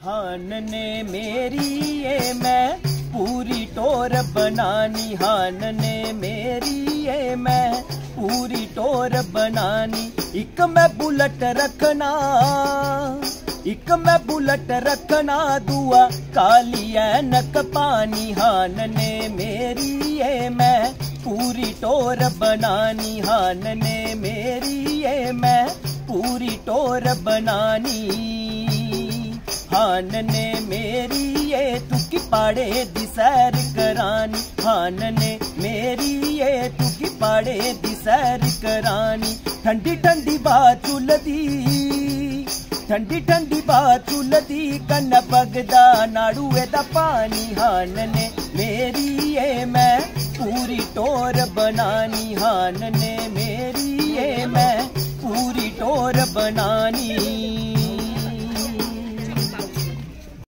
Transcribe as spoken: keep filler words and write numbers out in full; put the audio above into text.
हान ने मेरी ये मैं पूरी टोर बनानी, हान ने मेरी ये मैं पूरी टोर बनानी। एक मैं बुलेट रखना, एक मैं बुलेट रखना, दुआ काली ऐनक पानी। हान ने मेरी ये मैं पूरी टोर बनानी, हान ने मेरी ये मैं पूरी टोर बनानी। हान ने मेरी ये तुकी पाड़े दी सैर करानी, हान ने मेरी ये तुकी पाड़े दी सैर करानी। ठंडी ठंडी बात चुलदी, ठंडी ठंडी बात चुलदी, कन्न बगदा नाड़ुए दा पानी। हान ने मेरी ये मैं पूरी टोर बनानी, हान ने मेरी ये मैं पूरी टोर बनानी।